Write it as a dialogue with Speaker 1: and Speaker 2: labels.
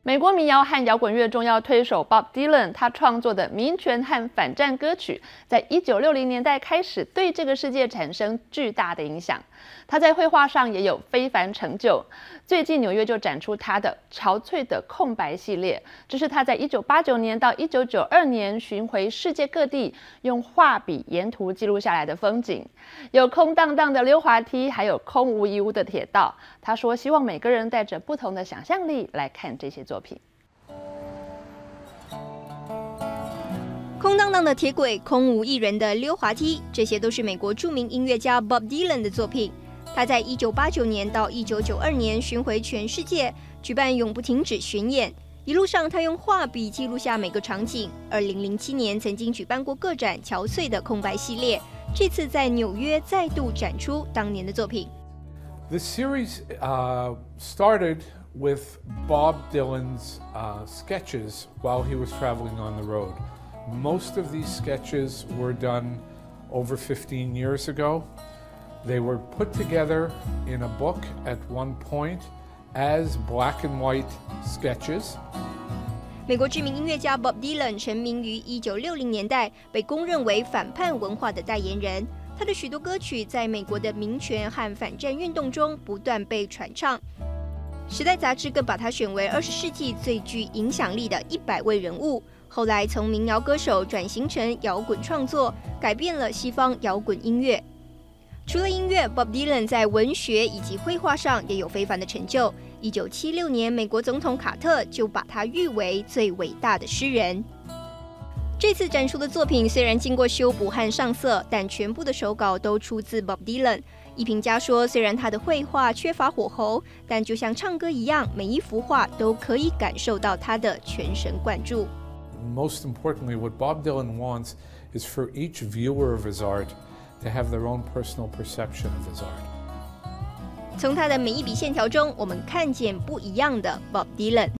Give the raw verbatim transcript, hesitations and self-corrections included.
Speaker 1: 美国民谣和摇滚乐重要推手 Bob Dylan， 他创作的民权和反战歌曲，在一九六零年代开始对这个世界产生巨大的影响。他在绘画上也有非凡成就。最近纽约就展出他的《憔悴的空白》系列，这是他在一九八九年到一九九二年巡回世界各地，用画笔沿途记录下来的风景。有空荡荡的溜滑梯，还有空无一物的铁道。他说，希望每个人带着不同的想象力来看这些作品。
Speaker 2: 空荡荡的铁轨，空无一人的溜滑梯，这些都是美国著名音乐家 Bob Dylan 的作品。他在一九八九年到一九九二年巡回全世界，举办永不停止巡演。一路上，他用画笔记录下每个场景。二零零七年曾经举办过个展《憔悴的空白》系列，这次在纽约再度展出当年的作品。
Speaker 3: The series uh, started with Bob Dylan's uh, sketches while he was traveling on the road. Most of these sketches were done over fifteen years ago. They were put together in a book at one point as black and white sketches.
Speaker 2: 美国知名音乐家 Bob Dylan 成名于一九六零年代，被公认为反叛文化的代言人。他的许多歌曲在美国的民权和反战运动中不断被传唱。时代杂志更把他选为二十世纪最具影响力的一百位人物。后来从民谣歌手转型成摇滚创作，改变了西方摇滚音乐。除了音乐 ，Bob Dylan 在文学以及绘画上也有非凡的成就。一九七六年，美国总统卡特就把他誉为最伟大的诗人。这次展出的作品虽然经过修补和上色，但全部的手稿都出自 Bob Dylan。艺评家说，虽然他的绘画缺乏火候，但就像唱歌一样，每一幅画都可以感受到他的全神贯注。
Speaker 3: Most importantly, what Bob Dylan wants is for each viewer of his art to have their own personal perception of his art.
Speaker 2: 从他的每一笔线条中，我们看见不一样的 Bob Dylan。